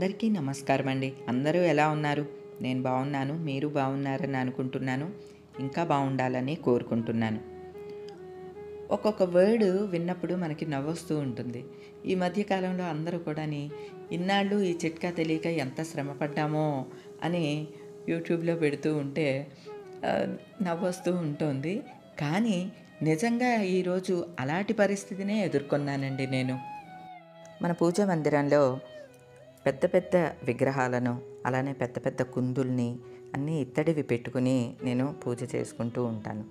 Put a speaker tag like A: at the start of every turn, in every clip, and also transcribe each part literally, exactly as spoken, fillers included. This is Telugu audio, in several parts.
A: అందరికీ నమస్కారం అండి. అందరూ ఎలా ఉన్నారు? నేను బాగున్నాను. మీరు బాగున్నారని అనుకుంటున్నాను. ఇంకా బాగుండాలని కోరుకుంటున్నాను. ఒక్కొక్క వర్డ్ విన్నప్పుడు మనకి నవ్వొస్తూ ఉంటుంది. ఈ మధ్య కాలంలో అందరూ కూడాని ఇన్నాళ్ళు ఈ చిట్కా తెలియక ఎంత శ్రమ పడ్డామో అని యూట్యూబ్‌లో పెడుతూ ఉంటే ఆహ్, నవ్వొస్తూ ఉంటుంది. కానీ నిజంగా ఈరోజు అలాంటి పరిస్థితినే ఎదుర్కొన్నానండి నేను. మన పూజా మందిరంలో పెద్ద పెద్ద విగ్రహాలను, అలానే పెద్ద పెద్ద కుందుల్ని అన్నీ ఇత్తడివి పెట్టుకుని నేను పూజ చేసుకుంటూ ఉంటాను.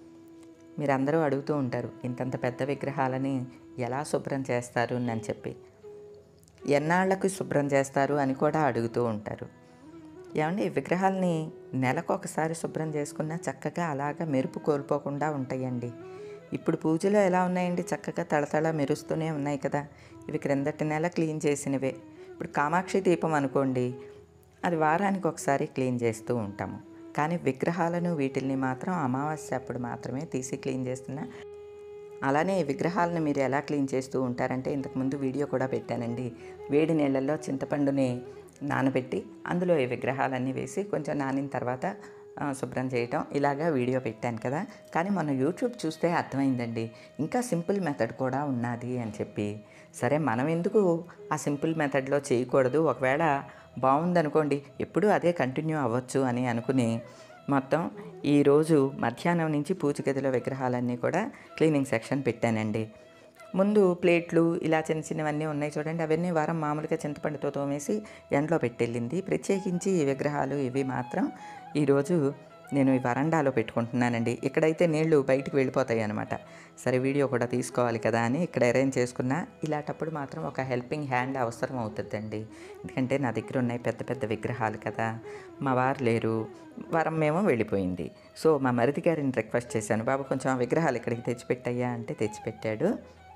A: మీరందరూ అడుగుతూ ఉంటారు, ఇంతంత పెద్ద విగ్రహాలని ఎలా శుభ్రం చేస్తారు అని చెప్పి. ఎన్నాళ్లకు శుభ్రం చేస్తారు అని కూడా అడుగుతూ ఉంటారు. ఏమండి, విగ్రహాలని నెలకు ఒకసారి శుభ్రం చేసుకున్నా చక్కగా అలాగా మెరుపు కోల్పోకుండా ఉంటాయండి. ఇప్పుడు పూజలో ఎలా ఉన్నాయండి, చక్కగా తళతళ మెరుస్తూనే ఉన్నాయి కదా. ఇవి క్రిందటి నెల క్లీన్ చేసినవే. ఇప్పుడు కామాక్షి దీపం అనుకోండి, అది వారానికి ఒకసారి క్లీన్ చేస్తూ ఉంటాము. కానీ విగ్రహాలను వీటిల్ని మాత్రం అమావాస్య అప్పుడు మాత్రమే తీసి క్లీన్ చేస్తున్నా. అలానే ఈ విగ్రహాలను మీరు ఎలా క్లీన్ చేస్తూ ఉంటారంటే, ఇంతకుముందు వీడియో కూడా పెట్టానండి. వేడి నీళ్ళల్లో చింతపండుని నానబెట్టి అందులో ఈ విగ్రహాలన్నీ వేసి కొంచెం నానిన తర్వాత శుభ్రం చేయటం, ఇలాగా వీడియో పెట్టాను కదా. కానీ మన యూట్యూబ్ చూస్తే అర్థమైందండి, ఇంకా సింపుల్ మెథడ్ కూడా ఉన్నది అని చెప్పి. సరే, మనం ఎందుకు ఆ సింపుల్ మెథడ్లో చేయకూడదు, ఒకవేళ బాగుందనుకోండి ఎప్పుడూ అదే కంటిన్యూ అవ్వచ్చు అని అనుకుని మొత్తం ఈరోజు మధ్యాహ్నం నుంచి పూజ గదిలో విగ్రహాలన్నీ కూడా క్లీనింగ్ సెక్షన్ పెట్టానండి. ముందు ప్లేట్లు ఇలా చిన్న చిన్నవన్నీ ఉన్నాయి చూడండి, అవన్నీ వారం మామూలుగా చింతపండుతో తోమేసి ఎండలో పెట్టెళ్ళింది. ప్రత్యేకించి ఈ విగ్రహాలు ఇవి మాత్రం ఈరోజు నేను ఈ వరండాలో పెట్టుకుంటున్నానండి. ఇక్కడైతే నీళ్లు బయటికి వెళ్ళిపోతాయి అనమాట. సరే, వీడియో కూడా తీసుకోవాలి కదా అని ఇక్కడ అరేంజ్ చేసుకున్నా. ఇలాంటప్పుడు మాత్రం ఒక హెల్పింగ్ హ్యాండ్ అవసరం అవుతుందండి. ఎందుకంటే నా దగ్గర ఉన్నాయి పెద్ద పెద్ద విగ్రహాలు కదా. మా వారు లేరు, వరం మేము వెళ్ళిపోయింది. సో మా మరిది గారిని రిక్వెస్ట్ చేశాను, బాబు కొంచెం ఆ విగ్రహాలు ఇక్కడికి తెచ్చిపెట్టయ్యా అంటే తెచ్చిపెట్టాడు.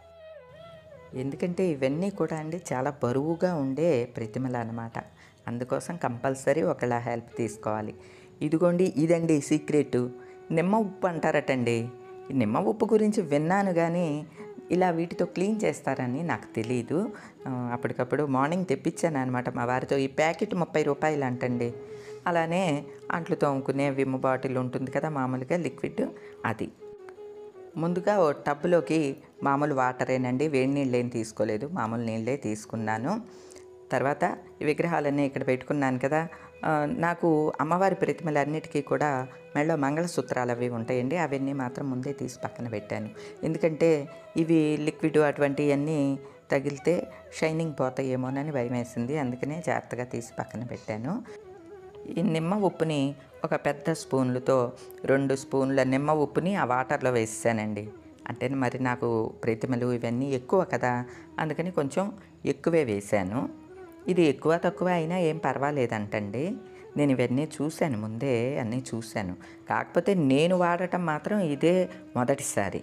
A: ఎందుకంటే ఇవన్నీ కూడా అండి చాలా బరువుగా ఉండే ప్రతిమలు అన్నమాట. అందుకోసం కంపల్సరీ ఒకళ్ళ హెల్ప్ తీసుకోవాలి. ఇదిగోండి, ఇదండి సీక్రెట్. నిమ్మ ఉప్పు అంటారటండి. ఈ నిమ్మ ఉప్పు గురించి విన్నాను, కానీ ఇలా వీటితో క్లీన్ చేస్తారని నాకు తెలీదు. అప్పటికప్పుడు మార్నింగ్ తెప్పించాను అనమాట మా వారితో. ఈ ప్యాకెట్ ముప్పై రూపాయలు అంటండి. అలానే అంట్లు తోముకునే విమ్ బాటిల్ ఉంటుంది కదా మామూలుగా లిక్విడ్, అది. ముందుగా ఓ టబ్లోకి మామూలు వాటరేనండి, వేడి నీళ్ళు ఏం తీసుకోలేదు, మామూలు నీళ్ళే తీసుకున్నాను. తర్వాత ఈ విగ్రహాలన్నీ ఇక్కడ పెట్టుకున్నాను కదా. నాకు అమ్మవారి ప్రతిమలన్నిటికీ కూడా మెడలో మంగళసూత్రాలు అవి ఉంటాయండి, అవన్నీ మాత్రం ముందే తీసి పక్కన పెట్టాను. ఎందుకంటే ఇవి లిక్విడ్ అటువంటివన్నీ తగిలితే షైనింగ్ పోతాయేమోనని భయం వేసింది. అందుకనే జాగ్రత్తగా తీసి పక్కన పెట్టాను. ఈ నిమ్మ ఉప్పుని ఒక పెద్ద స్పూన్లతో రెండు స్పూన్ల నిమ్మ ఉప్పుని ఆ వాటర్లో వేసానండి. అంటే మరి నాకు ప్రతిమలు ఇవన్నీ ఎక్కువ కదా, అందుకని కొంచెం ఎక్కువే వేశాను. ఇది ఎక్కువ తక్కువ అయినా ఏం పర్వాలేదంటండి. నేను ఇవన్నీ చూశాను, ముందే అన్నీ చూశాను. కాకపోతే నేను వాడటం మాత్రం ఇదే మొదటిసారి.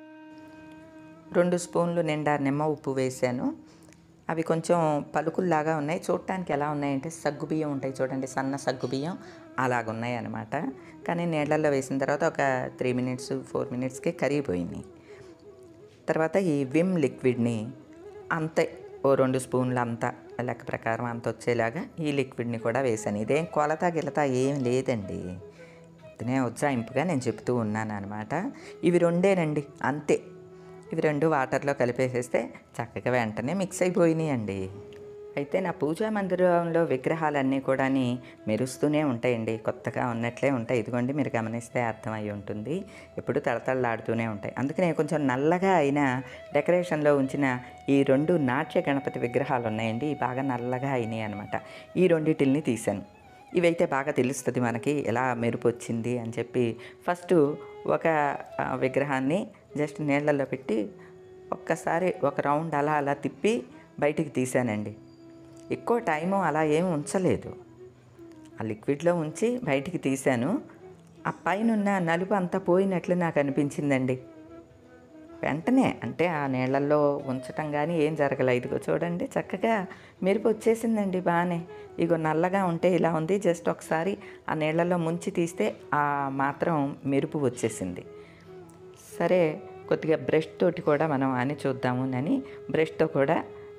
A: రెండు స్పూన్లు నిండా నిమ్మ ఉప్పు వేశాను. అవి కొంచెం పలుకుల్లాగా ఉన్నాయి. చూడటానికి ఎలా ఉన్నాయంటే సగ్గుబియ్యం ఉంటాయి చూడండి, సన్న సగ్గుబియ్యం అలాగున్నాయి అన్నమాట. కానీ నీళ్ళల్లో వేసిన తర్వాత ఒక త్రీ మినిట్స్ ఫోర్ మినిట్స్కే కరిగిపోయింది. తర్వాత ఈ విమ్ లిక్విడ్ని అంతే ఓ రెండు స్పూన్లు అంతా లెక్క ప్రకారం అంత వచ్చేలాగా ఈ లిక్విడ్ని కూడా వేసాను. ఇదేం కొలత గిలత ఏం లేదండి, ఇతనే ఉజ్జాయింపుగా నేను చెప్తూ ఉన్నాను అనమాట. ఇవి రెండేనండి, అంతే. ఇవి రెండు వాటర్లో కలిపేసేస్తే చక్కగా వెంటనే మిక్స్ అయిపోయినాయి అండి. అయితే నా పూజా మందిరంలో విగ్రహాలన్నీ కూడా మెరుస్తూనే ఉంటాయండి, కొత్తగా ఉన్నట్లే ఉంటాయి. ఇదిగోండి, మీరు గమనిస్తే అర్థమై ఉంటుంది, ఎప్పుడు తళతళలాడుతూనే ఉంటాయి. అందుకనే కొంచెం నల్లగా అయిన డెకరేషన్లో ఉంచిన ఈ రెండు నాట్య గణపతి విగ్రహాలు ఉన్నాయండి, బాగా నల్లగా అయినాయి అనమాట. ఈ రెండిటిల్ని తీశాను. ఇవైతే బాగా తెలుస్తుంది మనకి ఎలా మెరుపు వచ్చింది అని చెప్పి. ఫస్ట్ ఒక విగ్రహాన్ని జస్ట్ నీళ్ళల్లో పెట్టి ఒక్కసారి ఒక రౌండ్ అలా అలా తిప్పి బయటికి తీసానండి. ఎక్కువ టైము అలా ఏమి ఉంచలేదు, ఆ లిక్విడ్లో ఉంచి బయటికి తీశాను. ఆ పైన నలుపు అంతా పోయినట్లు నాకు అనిపించిందండి వెంటనే. అంటే ఆ నీళ్ళల్లో ఉంచటం కానీ ఏం జరగలేదు. ఇదిగో చూడండి, చక్కగా మెరుపు వచ్చేసిందండి బాగానే. ఇగో నల్లగా ఉంటే ఇలా ఉంది, జస్ట్ ఒకసారి ఆ నీళ్ళల్లో ముంచి తీస్తే ఆ మాత్రం మెరుపు వచ్చేసింది. సరే, కొద్దిగా బ్రష్ తోటి కూడా మనం అని చూద్దాము అని బ్రష్తో కూడా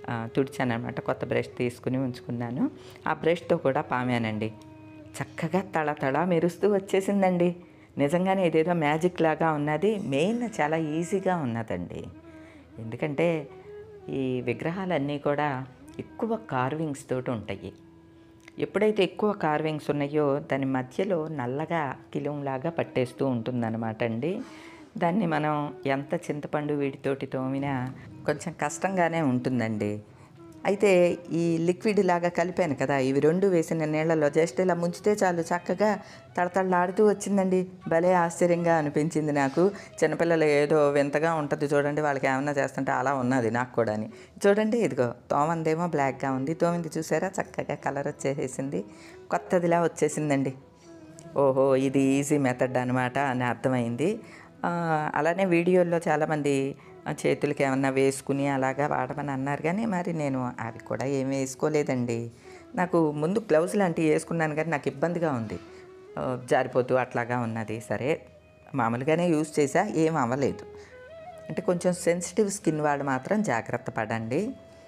A: తుడిచాను అనమాట. కొత్త బ్రష్ తీసుకుని ఉంచుకున్నాను. ఆ బ్రష్తో కూడా పామానండి. చక్కగా తళ తళ మెరుస్తూ వచ్చేసిందండి. నిజంగానే ఇదేదో మ్యాజిక్ లాగా ఉన్నది. మెయిన్ చాలా ఈజీగా ఉన్నదండి. ఎందుకంటే ఈ విగ్రహాలన్నీ కూడా ఎక్కువ కార్వింగ్స్ తోటి ఉంటాయి. ఎప్పుడైతే ఎక్కువ కార్వింగ్స్ ఉన్నాయో దాని మధ్యలో నల్లగా కిలుంలాగా పట్టేస్తూ ఉంటుందన్నమాట అండి. దాన్ని మనం ఎంత చింతపండు వీటితోటి తోమినా కొంచెం కష్టంగానే ఉంటుందండి. అయితే ఈ లిక్విడ్ లాగా కలిపాను కదా, ఇవి రెండు వేసిన నీళ్ళలో జస్ట్ ఇలా ముంచితే చాలు చక్కగా తడతడలాడుతూ వచ్చిందండి. భలే ఆశ్చర్యంగా అనిపించింది నాకు. చిన్నపిల్లలు ఏదో వింతగా ఉంటుంది చూడండి, వాళ్ళకి ఏమన్నా చేస్తుంటే అలా ఉన్నది నాకు కూడా. చూడండి, ఇదిగో తోమందేమో బ్లాక్గా ఉంది, తోమింది చూసారా చక్కగా కలర్ వచ్చేసింది, కొత్తదిలా వచ్చేసిందండి. ఓహో, ఇది ఈజీ మెథడ్ అనమాట అని అర్థమైంది. అలానే వీడియోల్లో చాలామంది చేతులకి ఏమన్నా వేసుకుని అలాగా వాడమని అన్నారు, కానీ మరి నేను అవి కూడా ఏమి వేసుకోలేదండి. నాకు ముందు గ్లౌజ్ లాంటివి వేసుకున్నాను కానీ నాకు ఇబ్బందిగా ఉంది, జారిపోతూ అట్లాగా ఉన్నది. సరే మామూలుగానే యూజ్ చేసా, ఏం అవ్వలేదు. అంటే కొంచెం సెన్సిటివ్ స్కిన్ వాళ్ళు మాత్రం జాగ్రత్త పడండి.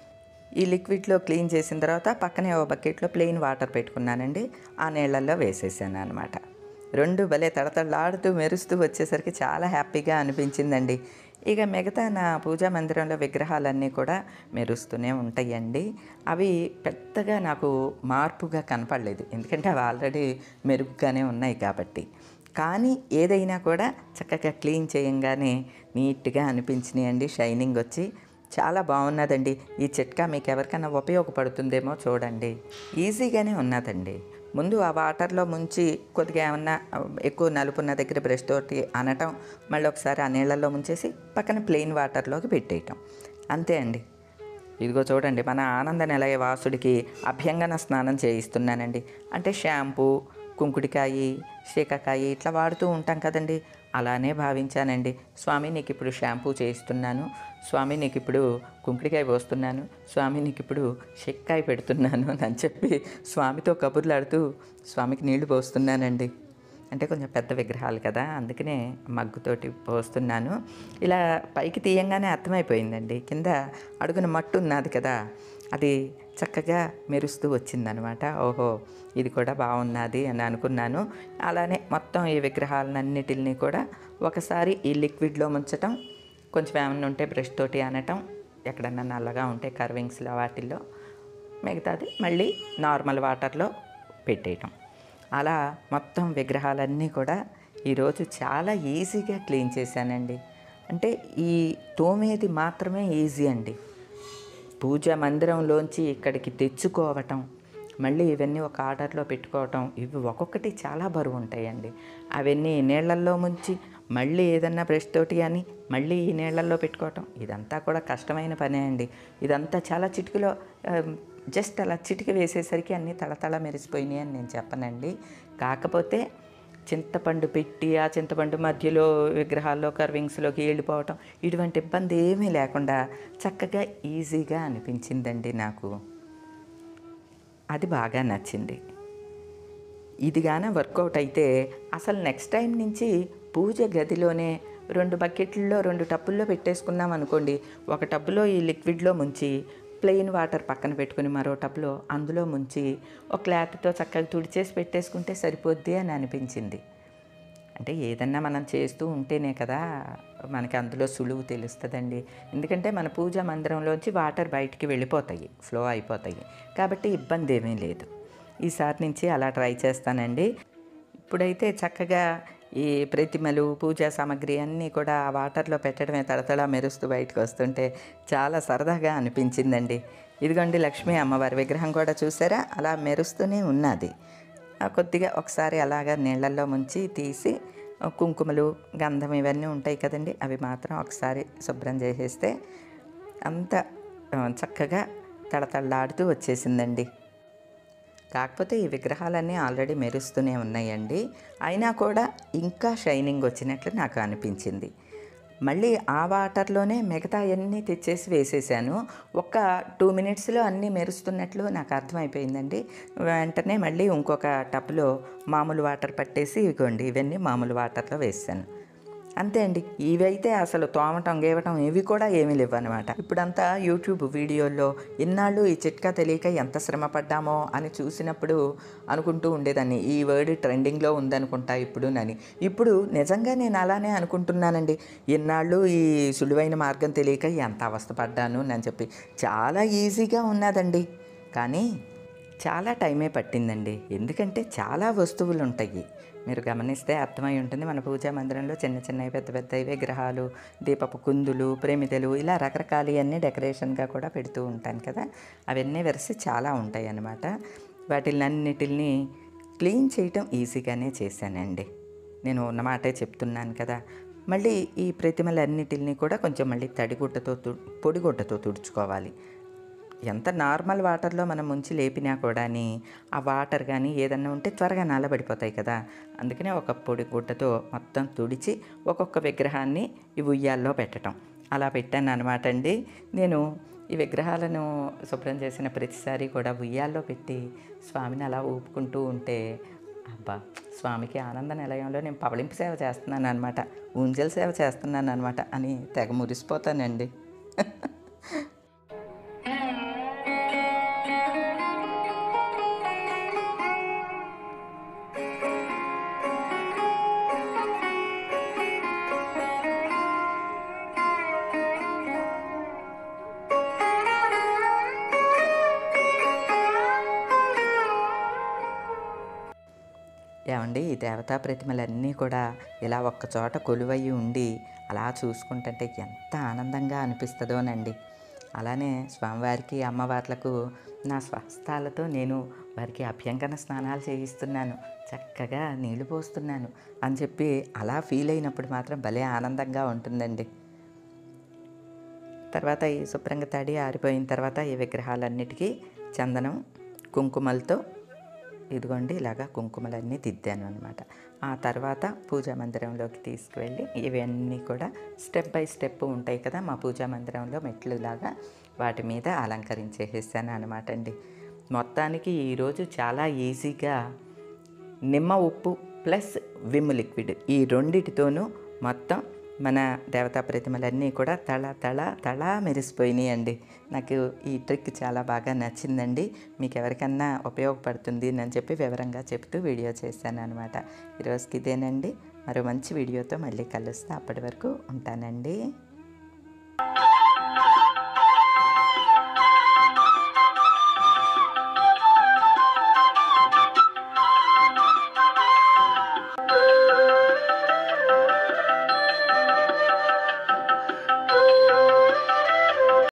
A: ఈ లిక్విడ్లో క్లీన్ చేసిన తర్వాత పక్కనే ఓ బకెట్లో ప్లెయిన్ వాటర్ పెట్టుకున్నానండి. ఆ నీళ్ళల్లో వేసేసాను అనమాట. రెండు భలే తడతడలాడుతూ మెరుస్తూ వచ్చేసరికి చాలా హ్యాపీగా అనిపించిందండి. ఇక మిగతా నా పూజా మందిరంలో విగ్రహాలన్నీ కూడా మెరుస్తూనే ఉంటాయండి. అవి పెద్దగా నాకు మార్పుగా కనపడలేదు, ఎందుకంటే అవి ఆల్రెడీ మెరుగ్గానే ఉన్నాయి కాబట్టి. కానీ ఏదైనా కూడా చక్కగా క్లీన్ చేయంగానే నీట్గా అనిపించినాయండి, షైనింగ్ వచ్చి చాలా బాగున్నదండి. ఈ చిట్కా మీకు ఎవరికైనా ఉపయోగపడుతుందేమో చూడండి. ఈజీగానే ఉన్నదండి. ముందు ఆ వాటర్లో ముంచి కొద్దిగా ఏమన్నా ఎక్కువ నలుపున్న దగ్గర బ్రష్ తోటి అనటం, మళ్ళీ ఒకసారి ఆ నీళ్ళల్లో ముంచేసి పక్కన ప్లెయిన్ వాటర్లోకి పెట్టేయటం, అంతే అండి. ఇదిగో చూడండి, మన ఆనంద నిలయ వాసుడికి అభ్యంగన స్నానం చేయిస్తున్నానండి. అంటే షాంపూ, కుంకుడికాయ, శీకాకాయ ఇట్లా వాడుతూ ఉంటాం కదండి, అలానే భావించానండి. స్వామి నీకు ఇప్పుడు షాంపూ చేయిస్తున్నాను, స్వామి నీకు ఇప్పుడు కుంకుడికాయ పోస్తున్నాను, స్వామి నీకు ఇప్పుడు శక్కాయ పెడుతున్నాను అని చెప్పి స్వామితో కబుర్లాడుతూ స్వామికి నీళ్లు పోస్తున్నానండి. అంటే కొంచెం పెద్ద విగ్రహాలు కదా, అందుకనే మగ్గుతోటి పోస్తున్నాను. ఇలా పైకి తీయంగానే అర్థమైపోయిందండి, కింద అడుగున మట్టు ఉన్నది కదా, అది చక్కగా మెరుస్తూ వచ్చిందనమాట. ఓహో, ఇది కూడా బాగున్నది అని అనుకున్నాను. అలానే మొత్తం ఈ విగ్రహాలన్నిటిని కూడా ఒకసారి ఈ లిక్విడ్లో ముంచటం, కొంచెం ఏమన్నా ఉంటే బ్రష్ తోటి అనటం, ఎక్కడన్నా నల్లగా ఉంటే కర్వింగ్స్లో వాటిల్లో, మిగతాది మళ్ళీ నార్మల్ వాటర్లో పెట్టేయటం. అలా మొత్తం విగ్రహాలన్నీ కూడా ఈరోజు చాలా ఈజీగా క్లీన్ చేశానండి. అంటే ఈ తోమేది మాత్రమే ఈజీ అండి. పూజా మందిరంలోంచి ఇక్కడికి తెచ్చుకోవటం, మళ్ళీ ఇవన్నీ ఒక ఆర్డర్లో పెట్టుకోవటం, ఇవి ఒక్కొక్కటి చాలా బరువు ఉంటాయండి. అవన్నీ నీళ్ళల్లో ముంచి మళ్ళీ ఏదన్నా బ్రష్ తోటి అని మళ్ళీ ఈ నీళ్ళల్లో పెట్టుకోవటం, ఇదంతా కూడా కష్టమైన పనే అండి. ఇదంతా చాలా చిటికలో జస్ట్ అలా చిటికి వేసేసరికి అన్నీ తళతళ మెరిసిపోయినాయి అని నేను చెప్పనండి. కాకపోతే చింతపండు పెట్టి ఆ చింతపండు మధ్యలో విగ్రహాల్లో కర్వింగ్స్లోకి వెళ్ళిపోవటం, ఇటువంటి ఇబ్బంది ఏమీ లేకుండా చక్కగా ఈజీగా అనిపించిందండి నాకు. అది బాగా నచ్చింది. ఇదిగాన వర్కౌట్ అయితే అసలు నెక్స్ట్ టైం నుంచి పూజ గదిలోనే రెండు బకెట్లలో రెండు టబ్బుల్లో పెట్టేసుకున్నాం అనుకోండి. ఒక టబ్బులో ఈ లిక్విడ్లో ముంచి ప్లెయిన్ వాటర్ పక్కన పెట్టుకుని మరో టబ్లో అందులో ముంచి ఒక క్లాత్తో చక్కగా తుడిచేసి పెట్టేసుకుంటే సరిపోద్ది అని అనిపించింది. అంటే ఏదన్నా మనం చేస్తూ ఉంటేనే కదా మనకి అందులో సులువు తెలుస్తుందండి. ఎందుకంటే మన పూజా మందిరంలోంచి వాటర్ బయటికి వెళ్ళిపోతాయి, ఫ్లో అయిపోతాయి, కాబట్టి ఇబ్బంది ఏమీ లేదు. ఈసారి నుంచి అలా ట్రై చేస్తానండి. ఇప్పుడైతే చక్కగా ఈ ప్రతిమలు, పూజా సామాగ్రి అన్నీ కూడా ఆ వాటర్లో పెట్టడమే తడతడా మెరుస్తూ బయటకు వస్తుంటే చాలా సరదాగా అనిపించిందండి. ఇదిగోండి లక్ష్మీ అమ్మవారి విగ్రహం కూడా చూసారా, అలా మెరుస్తూనే ఉన్నది. కొద్దిగా ఒకసారి అలాగా నీళ్ళల్లో ముంచి తీసి కుంకుమలు, గంధం ఇవన్నీ ఉంటాయి కదండి, అవి మాత్రం ఒకసారి శుభ్రం చేసేస్తే అంత చక్కగా తడతడలాడుతూ వచ్చేసిందండి. కాకపోతే ఈ విగ్రహాలన్నీ ఆల్రెడీ మెరుస్తూనే ఉన్నాయండి, అయినా కూడా ఇంకా షైనింగ్ వచ్చినట్లు నాకు అనిపించింది. మళ్ళీ ఆ వాటర్లోనే మిగతా అన్నీ తెచ్చేసి వేసేసాను. ఒక్క టూ మినిట్స్లో అన్నీ మెరుస్తున్నట్లు నాకు అర్థమైపోయిందండి. వెంటనే మళ్ళీ ఇంకొక టబ్లో మామూలు వాటర్ పట్టేసి ఇగోండి ఇవన్నీ మామూలు వాటర్లో వేసాను. అంతే అండి. ఇవైతే అసలు తోమటం గీవటం ఇవి కూడా ఏమీ లేవన్నమాట. ఇప్పుడంతా యూట్యూబ్ వీడియోల్లో ఇన్నాళ్ళు ఈ చిట్కా తెలియక ఎంత శ్రమ పడ్డామో అని చూసినప్పుడు అనుకుంటూ ఉండేదాన్ని, ఈ వర్డ్ ట్రెండింగ్లో ఉందనుకుంటా ఇప్పుడునని. ఇప్పుడు నిజంగా నేను అలానే అనుకుంటున్నానండి. ఇన్నాళ్ళు ఈ సులువైన మార్గం తెలియక ఎంత అవస్థ పడ్డాను అని చెప్పి. చాలా ఈజీగా ఉన్నదండి, కానీ చాలా టైమే పట్టిందండి. ఎందుకంటే చాలా వస్తువులు ఉంటాయి. మీరు గమనిస్తే అర్థమై ఉంటుంది. మన పూజా మందిరంలో చిన్న చిన్నవి, పెద్ద పెద్దవి విగ్రహాలు, దీపపు కుందులు, ప్రమిదలు ఇలా రకరకాలవన్నీ డెకరేషన్గా కూడా పెడుతూ ఉంటాను కదా. అవన్నీ వెరసి చాలా ఉంటాయి అన్నమాట. వాటిలన్నిటిని క్లీన్ చేయటం ఈజీగానే చేశానండి. నేను ఉన్న మాటే చెప్తున్నాను కదా. మళ్ళీ ఈ ప్రతిమలన్నిటిని కూడా కొంచెం మళ్ళీ తడిగుడ్డతో తు పొడిగుడ్డతో తుడుచుకోవాలి. ఎంత నార్మల్ వాటర్లో మనం ముంచి లేపినా కూడా ఆ వాటర్ కానీ ఏదన్నా ఉంటే త్వరగా నల్లబడిపోతాయి కదా. అందుకనే ఒక పొడి గుడ్డతో మొత్తం తుడిచి ఒక్కొక్క విగ్రహాన్ని ఈ ఉయ్యాల్లో పెట్టడం అలా పెట్టాను అనమాట అండి. నేను ఈ విగ్రహాలను శుభ్రం చేసిన ప్రతిసారి కూడా ఉయ్యాల్లో పెట్టి స్వామిని అలా ఊపుకుంటూ ఉంటే అబ్బా, స్వామికి ఆనంద నిలయంలో నేను పవళింపు సేవ చేస్తున్నాను అనమాట, ఊంజల్ సేవ చేస్తున్నాను అనమాట అని తెగ మురిసిపోతానండి. ఏమండి, ఈ దేవతా ప్రతిమలన్నీ కూడా ఇలా ఒక్కచోట కొలువయ్యి ఉండి అలా చూసుకుంటుంటే ఎంత ఆనందంగా అనిపిస్తుందోనండి. అలానే స్వామివారికి అమ్మవార్లకు నా స్వహస్తాలతో నేను వారికి అభ్యంకర స్నానాలు చేయిస్తున్నాను, చక్కగా నీళ్లు పోస్తున్నాను అని చెప్పి అలా ఫీల్ అయినప్పుడు మాత్రం భలే ఆనందంగా ఉంటుందండి. తర్వాత ఈ శుభ్రంగా తడి ఆరిపోయిన తర్వాత ఈ విగ్రహాలన్నిటికీ చందనం కుంకుమలతో ఇదిగోండి ఇలాగా కుంకుమలన్నీ దిద్దాను అనమాట. ఆ తర్వాత పూజా మందిరంలోకి తీసుకువెళ్ళి ఇవన్నీ కూడా స్టెప్ బై స్టెప్ ఉంటాయి కదా మా పూజా మందిరంలో మెట్లులాగా, వాటి మీద అలంకరించేసాను అనమాట అండి. మొత్తానికి ఈరోజు చాలా ఈజీగా నిమ్మ ఉప్పు ప్లస్ విమ్ లిక్విడ్ ఈ రెండిటితోనూ మొత్తం మన దేవతా ప్రతిమలన్నీ కూడా తళ తళ తళ మెరిసిపోయినాయి అండి. నాకు ఈ ట్రిక్ చాలా బాగా నచ్చిందండి. మీకు ఎవరికన్నా ఉపయోగపడుతుంది అని చెప్పి వివరంగా చెప్తూ వీడియో చేశాను అనమాట. ఈరోజుకి ఇదేనండి. మరో మంచి వీడియోతో మళ్ళీ కలుస్తా. అప్పటి వరకు ఉంటానండి.